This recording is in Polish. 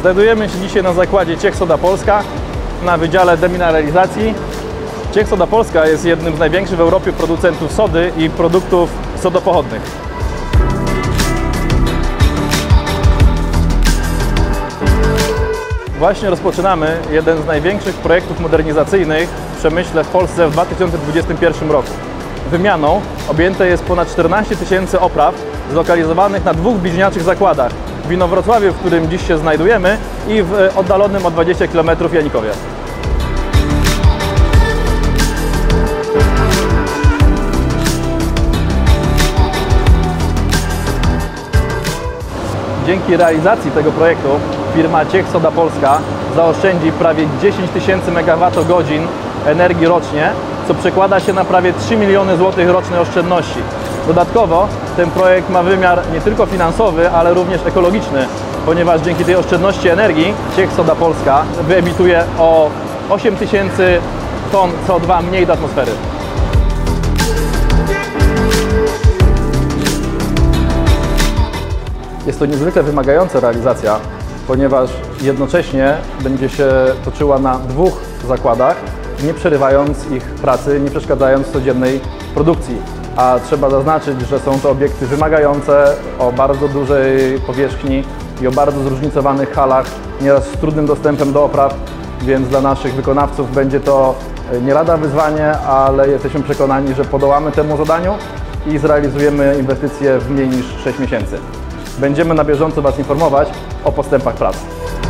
Znajdujemy się dzisiaj na zakładzie Ciech Soda Polska na Wydziale Demineralizacji. Ciech Soda Polska jest jednym z największych w Europie producentów sody i produktów sodopochodnych. Właśnie rozpoczynamy jeden z największych projektów modernizacyjnych w przemyśle w Polsce w 2021 roku. Wymianą objęte jest ponad 14 000 opraw zlokalizowanych na dwóch bliźniaczych zakładach. W Inowrocławiu, w którym dziś się znajdujemy, i w oddalonym o 20 km Janikowie. Dzięki realizacji tego projektu firma Ciech Soda Polska zaoszczędzi prawie 10 000 MWh energii rocznie, co przekłada się na prawie 3 miliony złotych rocznej oszczędności. Dodatkowo ten projekt ma wymiar nie tylko finansowy, ale również ekologiczny, ponieważ dzięki tej oszczędności energii Ciech Soda Polska wyemituje o 8 000 ton CO2 mniej do atmosfery. Jest to niezwykle wymagająca realizacja, ponieważ jednocześnie będzie się toczyła na dwóch zakładach, nie przerywając ich pracy, nie przeszkadzając codziennej produkcji. A trzeba zaznaczyć, że są to obiekty wymagające, o bardzo dużej powierzchni i o bardzo zróżnicowanych halach, nieraz z trudnym dostępem do opraw, więc dla naszych wykonawców będzie to nie lada wyzwanie, ale jesteśmy przekonani, że podołamy temu zadaniu i zrealizujemy inwestycje w mniej niż 6 miesięcy. Będziemy na bieżąco Was informować o postępach prac.